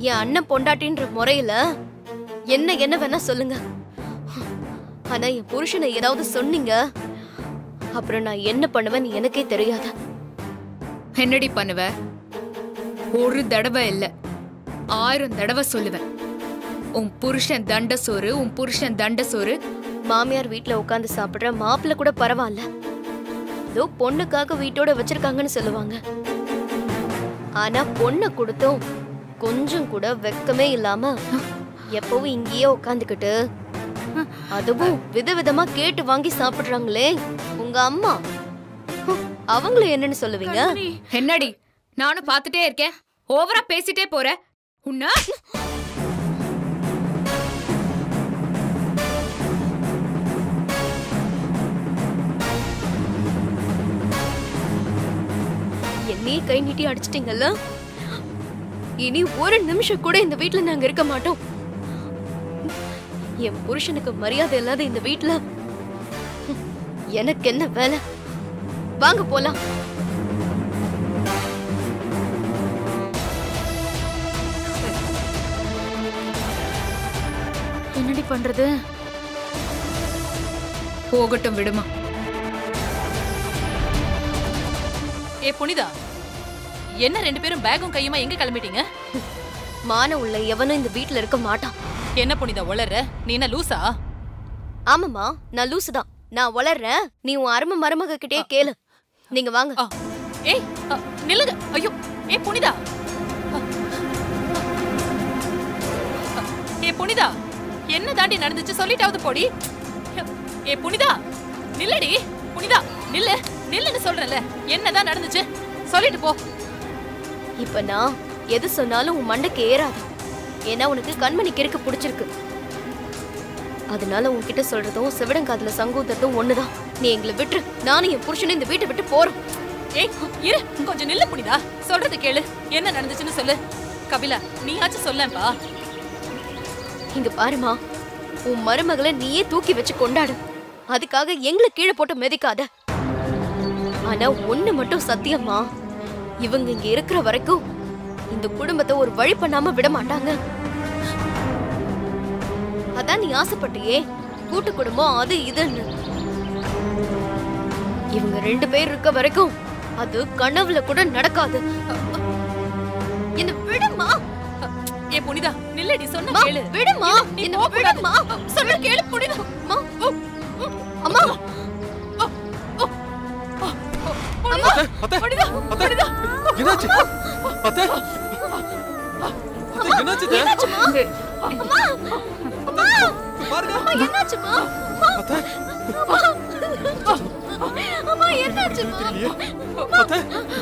என் அண்ணன் பொண்டாட்டின்ற முறையில என்ன என்ன வேணா சொல்லுங்க. ஆனா என் புருஷனை ஏதாவது சொன்னீங்க, அப்புறம் நான் என்ன பண்ணுவேன்னு எனக்கே தெரியாது. என்னடி பண்ணுவ? ஒரு தடவை இல்ல 1000 தடவை சொல்லுவேன். உன் புருஷன் தண்ட சோறு, உன் புருஷன் தண்ட சோறு. மாமியார் வீட்டுல உட்காந்து சாப்பிடுற மாப்பிள்ள கூட பரவாயில்ல, ஏதோ பொண்ணுக்காக வீட்டோட வச்சிருக்காங்கன்னு சொல்லுவாங்க. ஆனா பொண்ணை கொடுத்தும் கொஞ்சம் கூட வெக்கமே இல்லாம எப்பவும் இங்கேயே உட்காந்துக்கிட்டு, அதுவும் விதவிதமா கேட்டு வாங்கி சாப்பிடுறாங்களே உங்க அம்மா, அவங்கள என்னன்னு சொல்லுவீங்க? என்னடி நானும் பாத்துட்டே இருக்கேன், ஓவரா பேசிட்டே போற. உன்ன என்னையே கை நீட்டி அடிச்சிட்டீங்கல்ல, இனி ஒரு நிமிஷம் கூட இந்த வீட்டுல நாங்க இருக்க மாட்டோம். என் புருஷனுக்கு மரியாதை இல்லாத இந்த வீட்டுல எனக்கு என்ன வேலை? வாங்க போலாம். என்னடி பண்றது? போகட்டும் விடுமா. ஏ புனிதா, என்ன 2 பேரும் பேகும் கையுமா எங்க கிளம்பிட்டீங்க? மான உள்ள எவனும் இந்த வீட்டுல இருக்க மாட்டான். என்ன புனிதா உளற? நீ என்ன லூசா? ஆமாமா, நான் லூசுதான். நான் வளர்றேன், நீ உன் அருமை மருமக கிட்டே கேளு. நீங்க வாங்க. ஏய் நில்லுங்க. ஐயோ ஏ புனிதா, ஏ புனிதா, என்ன தாண்டி நடந்துச்சு சொல்லிட்டாவது போடி. ஏ புனிதா நில்லடி. புனிதா நில்லு, நில்லுன்னு சொல்றேன்ல. என்னதான் நடந்துச்சு சொல்லிட்டு போ. இப்ப நான் எது சொன்னாலும் உன் மண்டைக்கு ஏறாது. ஏன்னா உனக்கு கண்மணி கிறுக்கு பிடிச்சிருக்கு. அதனால உன்கிட்ட சொல்றதும் சிவடங்காதுல சங்கூதத்தும் ஒண்ணுதான். நீ எங்களை விட்டு, நானும் என் புருஷனும் இந்த வீட்டை விட்டு போறோம். ஏய் இரு, கொஞ்சம் நில்லு புனிதா. சொல்றது கேளு, என்ன நடந்துச்சுன்னு சொல்லு. கபிலா நீயாச்சும் சொல்லேன்பா. இங்க பாருமா, உன் மருமகளை நீயே தூக்கி வச்சு கொண்டாடு. அதுக்காக எங்களை கீழே போட்டு மிதிக்காத. ஆனா ஒண்ணு மட்டும் சத்தியமா, இவங்க இங்க இருக்கிற வரைக்கும் இந்த குடும்பத்தை ஒரு வழி பண்ணாம விட மாட்டாங்க. அதான் நீ ஆசைப்பட்டியே கூட்டு குடும்பம் அது இதுன்னு. இவங்க 2 பேர் இருக்க வரைக்கும் அது கனவுல கூட நடக்காது. என்ன விடுமா. ஏ புனிதா நில்லடி, சொன்ன கேளு. விடுமா, என்ன விடுமா, சொன்ன கேளு புனிதா. அம்மா அம்மா புனிதா புனிதா என்னாச்சு? அத்தை என்னாச்சு? என்னாச்சுமா? அம்மா அம்மா பாருங்க. அம்மா என்னாச்சுமா? அத்தை அம்மா என்னாச்சுமா? அத்தை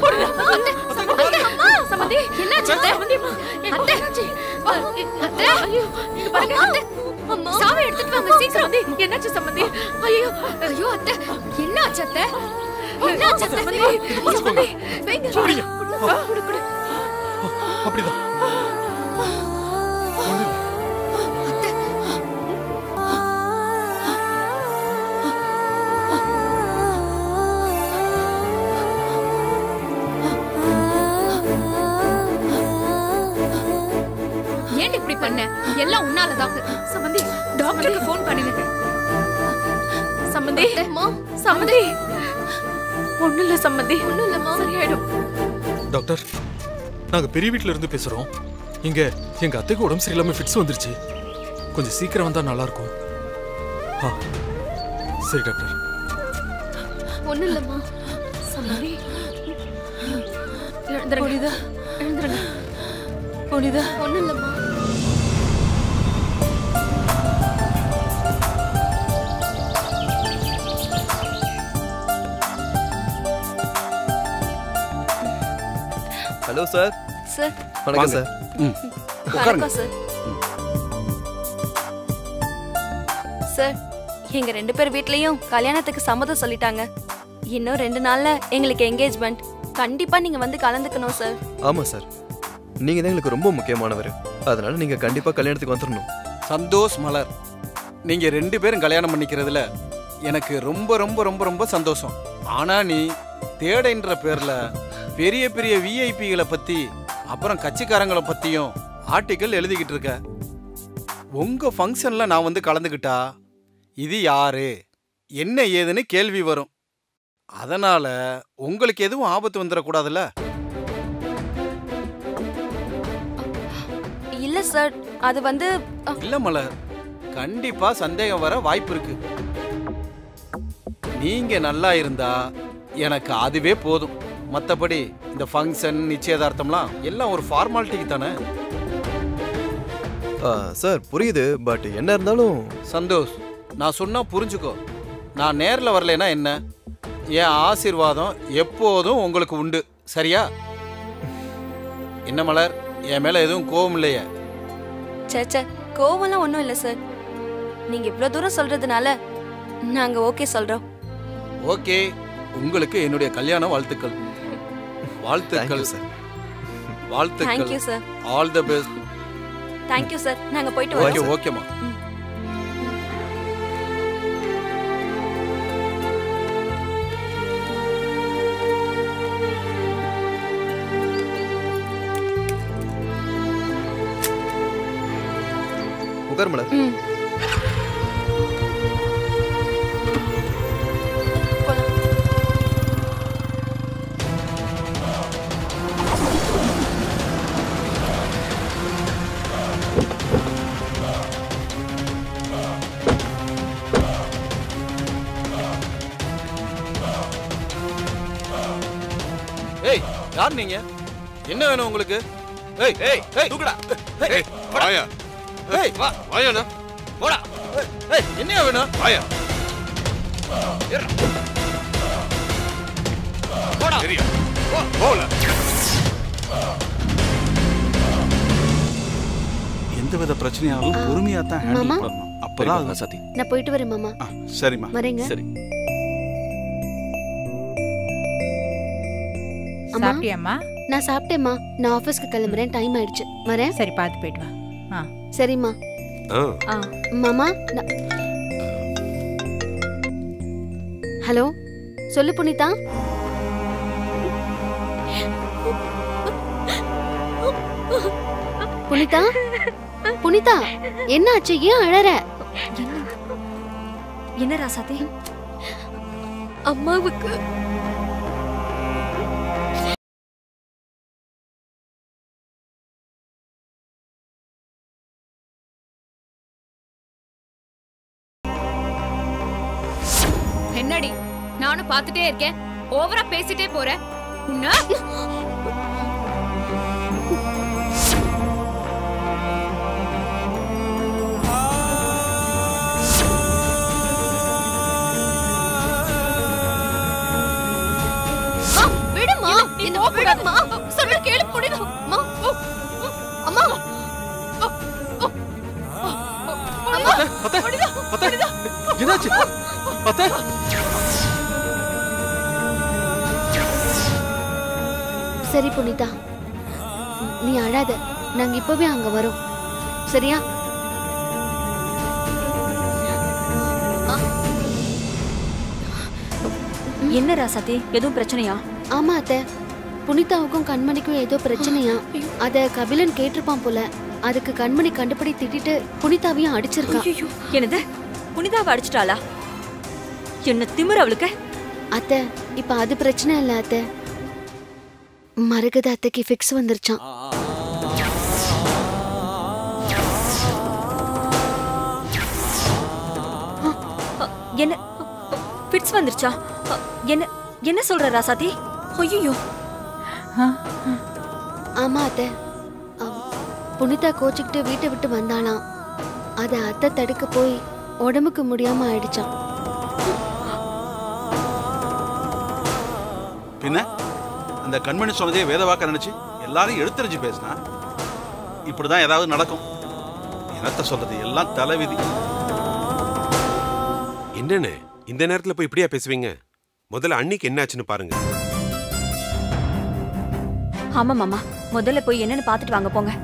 அம்மா சமந்தி என்னாச்சு? சமந்தி அத்தை அத்தை ஐயோ இங்க பாருங்க அத்தை. அம்மா சாவி எடுத்துட்டு வாங்க சீக்கிரம். சமந்தி என்னாச்சு சமந்தி? ஐயோ ஐயோ அத்தை என்னாச்சு அத்தை? என்னாச்சு சமந்தி? சமந்தி வெங்க குடு குடு. அப்படிதான். ஏன் இப்படி பண்ண? எல்லாம் உன்னாலதான். சம்பந்தி டாக்டருக்கு போன் பண்ணுங்க. சமந்தி அம்மா சமந்தி ஒண்ணும் இல்ல சம்பந்தி, ஒண்ணும் இல்லம்மா, சரியாயிடும். டாக்டர், நாங்க பெரிய வீட்ல இருந்து பேசுறோம். இங்க எங்க அத்தைக்கு உடம்பு சரியில்லாம ஃபிட்ஸ் வந்துருச்சு. கொஞ்சம் சீக்கிரம் வந்தா நல்லா இருக்கும். சரி டாக்டர். ஒண்ணும் இல்லம்மா. சம்பந்தி எழுந்துருங்க. புனிதா எழுந்துருங்க. புனிதா ஒண்ணும் இல்லம்மா. Hello sir. சார் வணக்கம் சார். வணக்கம் சார். சார் எங்க 2 பேர் வீட்லயும் கல்யாணத்துக்கு சம்மதம் சொல்லிட்டாங்க. இன்னும் 2 நாள்ல எங்களுக்கு என்கேஜ்மெண்ட். கண்டிப்பா நீங்க வந்து கலந்துக்கணும் சார். ஆமா சார், நீங்க தான் எங்களுக்கு ரொம்ப முக்கியமானவர். அதனால நீங்க கண்டிப்பா கல்யாணத்துக்கு வந்துடணும். சந்தோஷ் மலர், நீங்க 2 பேரும் கல்யாணம் பண்ணிக்கிறதுல எனக்கு ரொம்ப ரொம்ப ரொம்ப ரொம்ப சந்தோஷம். ஆனா நீ தேடைன்ற பேர்ல பெரிய பெரிய விஐபிகளை பத்தி, அப்புறம் கட்சிக்காரங்களை பத்தியும் ஆர்டிக்கல் எழுதிக்கிட்டு இருக்க. உங்க ஃபங்க்ஷன்ல நான் வந்து கலந்துக்கிட்டா இது யாரு என்ன ஏதுன்னு கேள்வி வரும். அதனால உங்களுக்கு எதுவும் ஆபத்து வந்துடக்கூடாதுல்ல. இல்ல சார், அது வந்து இல்ல மலர், கண்டிப்பா சந்தேகம் வர வாய்ப்பு இருக்கு. நீங்க நல்லா இருந்தா எனக்கு அதுவே போதும். மத்தபடி இந்த ஃபங்க்ஷன் நிச்சயதார்த்தம்லாம் எல்லாம் ஒரு ஃபார்மாலிட்டிக்கு தானே. சார் புரியுது, பட் என்ன இருந்தாலும் சந்தோஷ், நான் சொன்னா புரிஞ்சுக்கோ. நான் நேரில் வரலைன்னா என்ன, என் ஆசீர்வாதம் எப்போதும் உங்களுக்கு உண்டு. சரியா? என்ன மலர், என் மேல எதுவும் கோவம் இல்லையே? சேச்சே, கோவம்லாம் ஒன்றும் இல்லை சார். நீங்க இவ்வளோ தூரம் சொல்றதுனால நாங்க ஓகே சொல்றோம். ஓகே, உங்களுக்கு என்னுடைய கல்யாண வாழ்த்துக்கள். வாழ்த்துக்கள் சார். வாழ்த்துக்கள். Thank you sir. All the best. Thank you sir. நாங்க போயிட்டு ஓகே வரோம். ஓகேம்மா. உட்கார் மலர். ஏய், யார் நீங்க? என்ன வேணும் உங்களுக்கு? ஏய் ஏய் ஏய் தூக்குடா. ஏய் வாயா. ஏய் வா வாயாண்ணா. போடா. ஏய் என்ன வேணும்? வாயா. போடா. சரியா? போல. எந்தவித பிரச்சனையாவும் பொறுமையா தான் ஹேண்டில் மாமா. பண்ணணும். அப்பதான் சத்தி. நான் போயிட்டு வரேன் மாமா. சரிம்மா. வரேங்க. சரி. அம்மா, சாப்பிட்டியாம்மா? நான் சாப்பிட்டேம்மா. நான் ஆபீஸ்க்கு கிளம்புறேன், டைம் ஆயிடுச்சு. வரேன். சரி, பார்த்து போயிட்டு வா. சரிம்மா. மாமா, ஹலோ, சொல்லு புனிதா. புனிதா, புனிதா, என்ன ஆச்சு? ஏன் அழற? என்ன ராசாத்தி? அம்மாவுக்கு என்னடி, நானும் பார்த்துட்டே இருக்கேன், ஓவரா பேசிட்டே போற. உன்ன விடுமா, இந்த விடுமா, சொல்ற கேளு புனிதா. அம்மா, அம்மா, என்னாச்சு? அத்தை, சரி புனிதா, நீ அழாத. நாங்க இப்பவே அங்க வரோம். சரியா? என்ன ராசாத்தி, எதுவும் பிரச்சனையா? ஆமா அத்தை, புனிதாவுக்கும் கண்மணிக்கும் ஏதோ பிரச்சனையா. அத கபிலன் கேட்டிருப்பான் போல. அதுக்கு கண்மணி கண்டுபிடி திட்டிட்டு புனிதாவையும் அடிச்சிருக்கா. என்னது, புனிதாவை அடிச்சிட்டாளா? என்ன திமிரு அவளுக்கு? அத்தை, இப்ப அது பிரச்சனை இல்ல அத்தை. மரகத அத்தைக்கு ஃபிக்ஸ் வந்துருச்சான். என்ன ஃபிட்ஸ் வந்துருச்சா? என்ன என்ன சொல்ற ராசாத்தி? ஐயோ, ஆமா அத்தை, புனிதா கோச்சிக்கிட்டு வீட்டை விட்டு வந்தாளாம். அத அத்தை தடுக்க போய் உடம்புக்கு முடியாம ஆயிடுச்சான். பின்ன அந்த கண்மணி சொன்னதே வேதவாக்க நினைச்சு எல்லாரும் எடுத்தறிஞ்சு பேசினா இப்படிதான் ஏதாவது நடக்கும். என்னத்த சொல்றது, எல்லாம் தலைவிதி. என்னன்னு இந்த நேரத்துல போய் இப்படியா பேசுவீங்க? முதல்ல அன்னிக்கு என்னாச்சுன்னு பாருங்க. ஆமா மாமா, முதல்ல போய் என்னன்னு பாத்துட்டு வாங்க போங்க.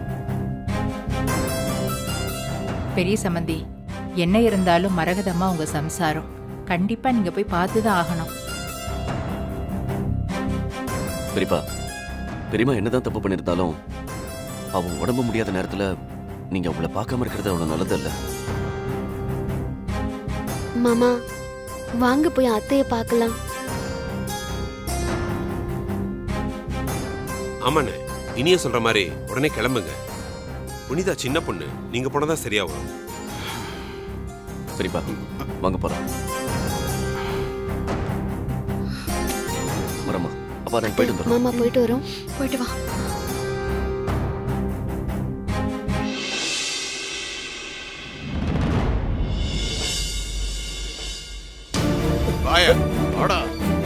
பெரிய சம்மந்தி, என்ன இருந்தாலும் மரகதம்மா உங்க சம்சாரம். கண்டிப்பா நீங்க போய் பார்த்துதான் ஆகணும். பெரியப்பா, பெரியம்மா என்னதான் தப்பு பண்ணிருந்தாலும் அவங்க உடம்பு முடியாத நேரத்துல நீங்க அவங்கள பார்க்காம இருக்கிறது அவ்வளவு நல்லது இல்ல. மாமா வாங்க போய் அத்தைய பார்க்கலாம். ஆமாண்ணே, இனிய சொல்ற மாதிரி உடனே கிளம்புங்க. புனிதா சின்ன பொண்ணு, நீங்க போனதான் சரியா வரும். சரிப்பா, வாங்க போலாம். வரமா அப்பா, நான் போயிட்டு வந்துடுறோம். மாமா போயிட்டு வரோம். போயிட்டு வா. வாயா வாடா.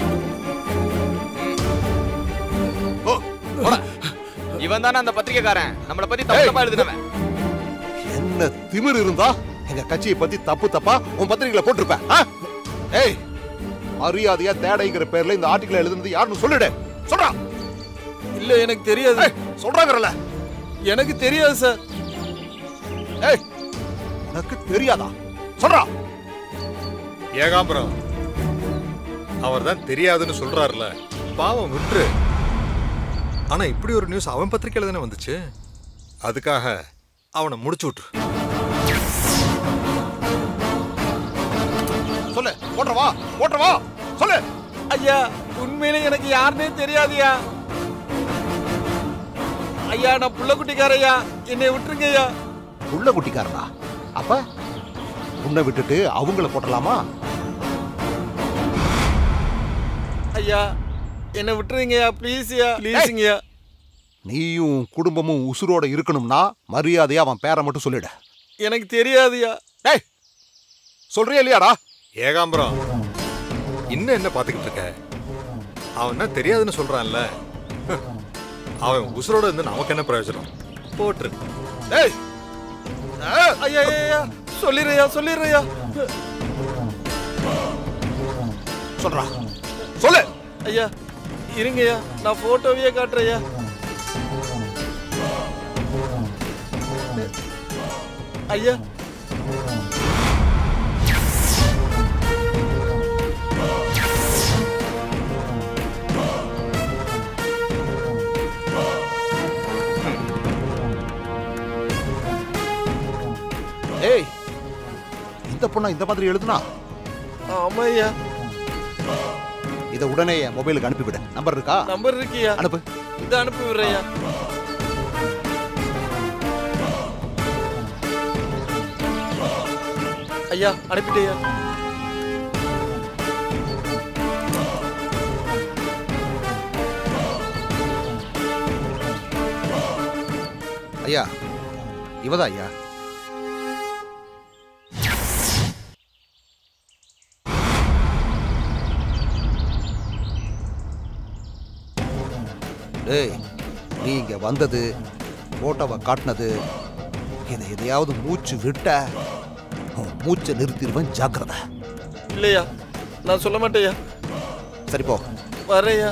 இவன் தானே அந்த பத்திரிகைக்காரன், நம்மளை பத்தி தப்பு தப்பா எழுதினவன். என்ன திமிரு இருந்தா எங்க கட்சியை பத்தி தப்பு தப்பா உன் பத்திரிகையில போட்டிருப்பேன். ஏய், மரியாதையா தேடைங்கிற பேர்ல இந்த ஆர்டிகல் எழுதுனது யாருன்னு சொல்லிடு. சொல்றா. இல்ல எனக்கு தெரியாது. சொல்றாங்கறல. எனக்கு தெரியாது சார். ஏய், எனக்கு தெரியாதா? சொல்றா. ஏகாம்பரம், அவர் தான் தெரியாதுன்னு சொல்றாருல, பாவம் விட்டுரு. ஆனா இப்படி ஒரு நியூஸ் அவன் பத்திரிக்கையில தானே வந்துச்சு. அதுக்காக அவனை முடிச்சு விட்டுரு. சொல்லு, ஓட்றவா ஓட்றவா சொல்லு. ஐயா, உண்மையிலே எனக்கு யாருன்னே தெரியாதுயா. ஐயா, நான் புள்ள குட்டிக்காரையா, என்னை விட்டுருங்க ஐயா. புள்ள குட்டிக்காரனா? அப்ப உன்னை விட்டுட்டு அவங்கள போட்டலாமா? ஐயா, என்னை விட்டுருங்கய்யா, ப்ளீஸ்யா, ப்ளீஸுங்கய்யா. நீயும் குடும்பமும் உசுரோட இருக்கணும்னா மரியாதையா அவன் பேரை மட்டும் சொல்லிடு. எனக்கு தெரியாதுயா. டேய், சொல்றியா இல்லையாடா? ஏகாம்பரம், இன்னும் என்ன பாத்துக்கிட்டு இருக்க? அவன் தான் தெரியாதுன்னு சொல்றான்ல, அவன் உசுரோட இருந்து நமக்கு என்ன பிரயோஜனம்? போட்டுரு. டேய், ஐயா ஐயா, சொல்லிடுறியா சொல்லிடுறியா? சொல்றா, சொல்லு. ஐயா இருங்கய்யா, நான் போட்டோவையே காட்டுறையா. ஐயா, ஏய், இந்த பொண்ணா இந்த மாதிரி எழுதுனா? ஆமா ஐயா. இத உடனே என் மொபைலுக்கு அனுப்பிவிடு. நம்பர் இருக்கா? நம்பர் இருக்கியா? அனுப்பு. இத அனுப்பி விடுறையா. ஐயா, அனுப்பிட்டேயா. ஐயா, இவதா ஐயா. டேய், நீ இங்க வந்தது, போட்டோவை காட்டினது, இதை எதையாவது மூச்சு விட்ட மூச்சை நிறுத்திடுவேன், ஜாக்கிரதை. இல்லையா, நான் சொல்ல மாட்டேயா. சரி போ. வரையா.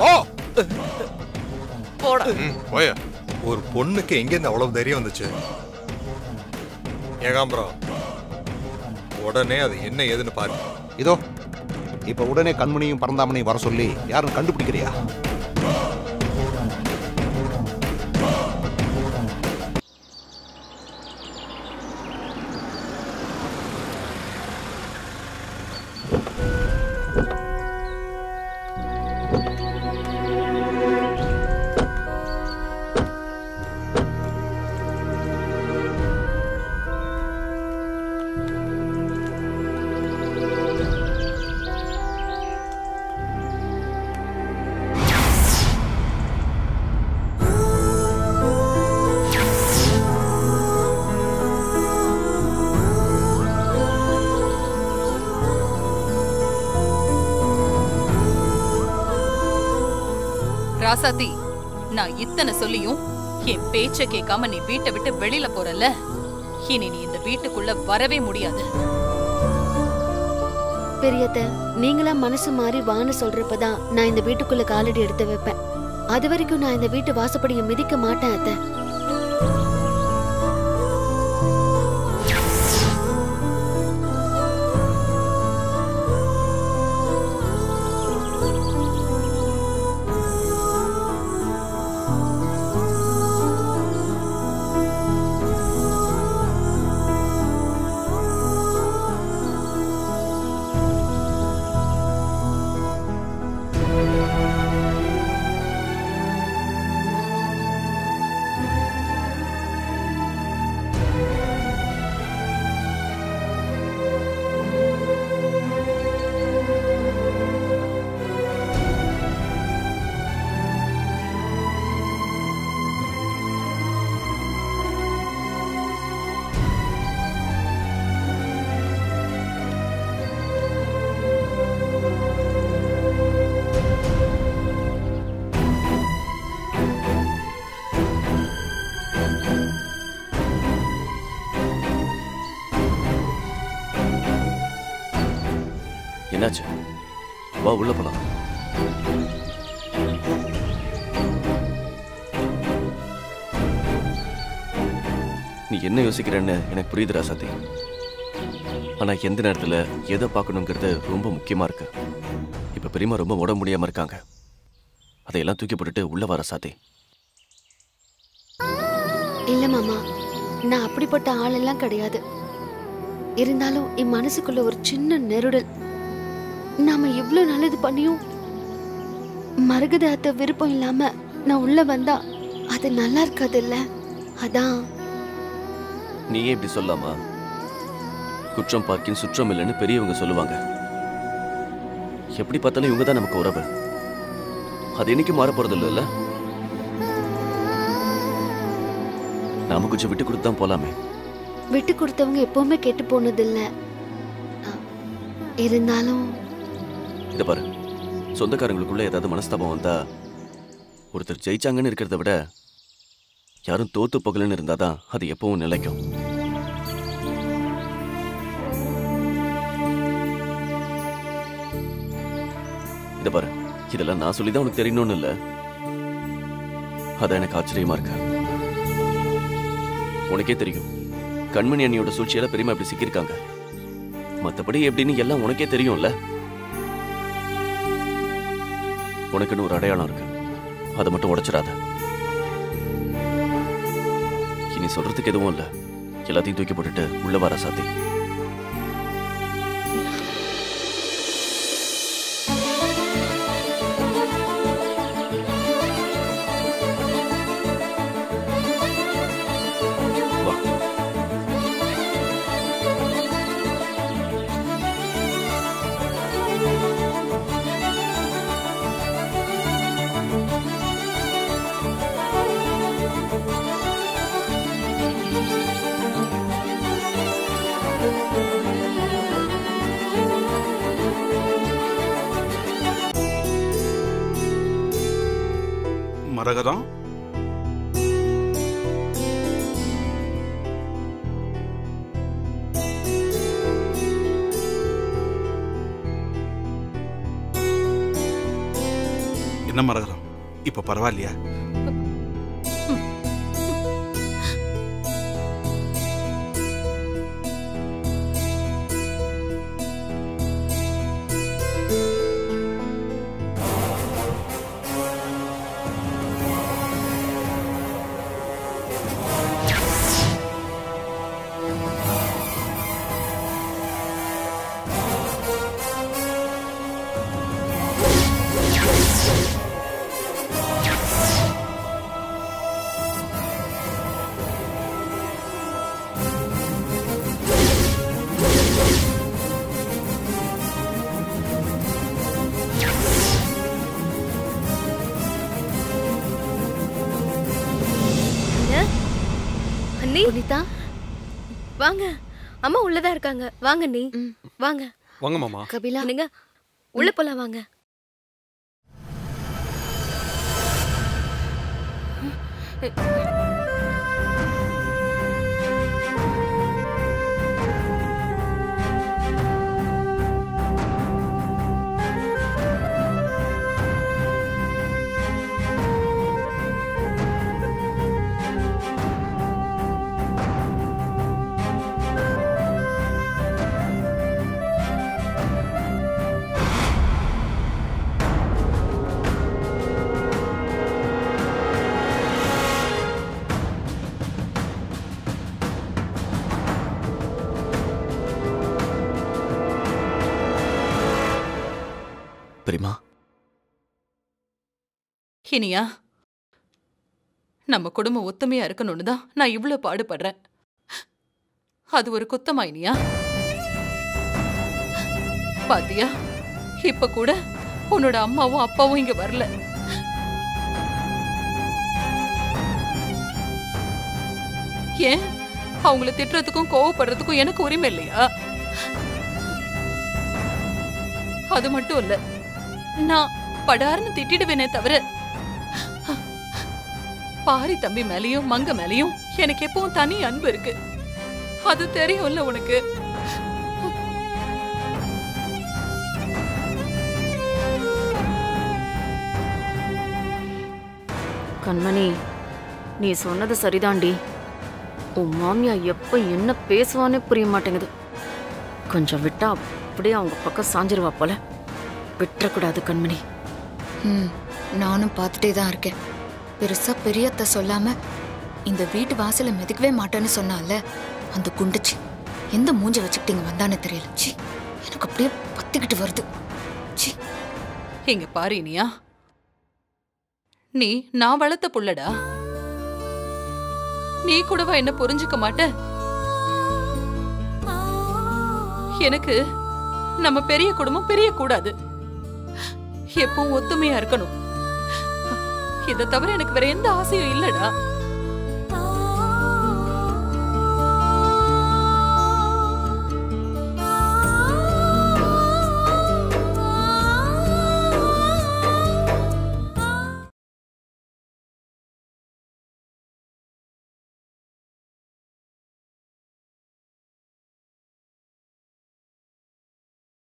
போடா. போயா. ஒரு பொண்ணுக்கு எங்கேருந்து அவ்வளவு தைரியம் வந்துச்சு? ஏகாம்பரம், உடனே அது என்ன ஏதுன்னு பாரு. இதோ இப்ப உடனே கண்மணியும் பரந்தாமனையும் வர சொல்லி யாரும் கண்டுபிடிக்கிறியா? ராசாத்தி, நான் இத்தனை சொல்லியும் என் பேச்ச கேட்காம நீ வீட்டை விட்டு வெளியில போறல, இனி நீ இந்த வீட்டுக்குள்ள வரவே முடியாது. பெரியத்த, நீங்களா மனசு மாறி வான்னு சொல்றப்பதான் நான் இந்த வீட்டுக்குள்ள காலடி எடுத்து வைப்பேன். அது வரைக்கும் நான் இந்த வீட்டு வாசப்படியை மிதிக்க மாட்டேன் அத்தை. என்னாச்சு? வா உள்ள போலாம். நீ என்ன யோசிக்கிறன்னு எனக்கு புரியுது ராசாத்தி. ஆனா எந்த நேரத்துல எதை பார்க்கணுங்கிறது ரொம்ப முக்கியமா இருக்கு. இப்ப பெரியமா ரொம்ப உடம்பு முடியாம இருக்காங்க. அதையெல்லாம் தூக்கி போட்டுட்டு உள்ள வர சாத்தி. இல்ல மாமா, நான் அப்படிப்பட்ட ஆளெல்லாம் கிடையாது. இருந்தாலும் என் மனசுக்குள்ள ஒரு சின்ன நெருடல். நாம இவ்ளோ நல்லது பண்ணியும் மரகத விருப்பம் இல்லாம நான் உள்ள வந்தா அது நல்லா இருக்காது இல்ல? அதான். நீயே இப்படி சொல்லாமா? குற்றம் பார்க்கின் சுற்றம் இல்லைன்னு பெரியவங்க சொல்லுவாங்க. எப்படி பார்த்தாலும் இவங்க தான் நமக்கு உறவு. அது என்னைக்கு மாற போறது இல்ல. நாம கொஞ்சம் விட்டு கொடுத்து தான் போலாமே. விட்டு கொடுத்தவங்க எப்பவுமே கெட்டு போனது இல்ல. இருந்தாலும் இத பாரு, சொந்தக்காரங்களுக்குள்ள ஏதாவது மனஸ்தாபம் வந்தா ஒருத்தர் ஜெயிச்சாங்கன்னு இருக்கிறத விட யாரும் தோத்து போகலன்னு இருந்தாதான் அது எப்பவும் நிலைக்கும். இத பாரு, இதெல்லாம் நான் சொல்லிதான் உனக்கு தெரியணும்னு இல்ல. அதான் எனக்கு ஆச்சரியமா இருக்கு. உனக்கே தெரியும் கண்மணி அண்ணியோட சூழ்ச்சியால பெரியமா இப்படி சிக்கியிருக்காங்க. மத்தபடி எப்படின்னு எல்லாம் உனக்கே தெரியும்ல. உனக்குன்னு ஒரு அடையாளம் இருக்கு, அதை மட்டும் உடைச்சிடாத. இனி சொல்றதுக்கு எதுவும் இல்ல. எல்லாத்தையும் தூக்கி போட்டுட்டு உள்ள வர சாத்தி. மரகதம், என்ன மரகதம், இப்ப பரவாயில்லையா? புனிதா, வாங்க. அம்மா உள்ளதா இருக்காங்க. வாங்க நீ. வாங்க வாங்க மாமா. கபிலா, நீங்க உள்ள போலாம் வாங்க. பெரியமா, இனியா, நம்ம குடும்பம் ஒத்துமையா இருக்கணும்னு தான் நான் இவ்வளவு பாடுபடுறேன். அது ஒரு குத்தமா இனியா? பாத்தியா, இப்ப கூட உன்னோட அம்மாவும் அப்பாவும் இங்க வரல. ஏன் அவங்கள திட்டுறதுக்கும் கோவப்படுறதுக்கும் எனக்கு உரிமை இல்லையா? அது மட்டும் இல்ல, நான் படார்னு திட்டிடுவேனே தவிர பாரி தம்பி மேலயும் மங்க மேலயும் எனக்கு எப்பவும் தனி அன்பு இருக்கு. அது தெரியும்ல உனக்கு. கண்மணி, நீ சொன்னது சரிதாண்டி. உன் மாமியா எப்ப என்ன பேசுவானே புரிய மாட்டேங்குது. கொஞ்சம் விட்டா அப்படியே அவங்க பக்கம் சாஞ்சிருவா போல. விட்டுறக்கூடாது கண்மணி. நானும் பார்த்துட்டே தான் இருக்கேன். பெருசா பெரியத்த சொல்லாம இந்த வீட்டு வாசல மிதிக்கவே மாட்டேன்னு சொன்னால அந்த குண்டுச்சு எந்த மூஞ்ச வச்சுக்கிட்டு வந்தானே தெரியல. சி, எனக்கு அப்படியே பத்திக்கிட்டு வருது. சி, இங்க பாரு இனியா, நீ நான் வளர்த்த புள்ளடா. நீ கூடவா என்ன புரிஞ்சுக்க மாட்ட? எனக்கு நம்ம பெரிய குடும்பம் பெரிய கூடாது, எப்பவும் ஒத்துமையா இருக்கணும். இதை தவிர எனக்கு வேற எந்த ஆசையும் இல்லடா.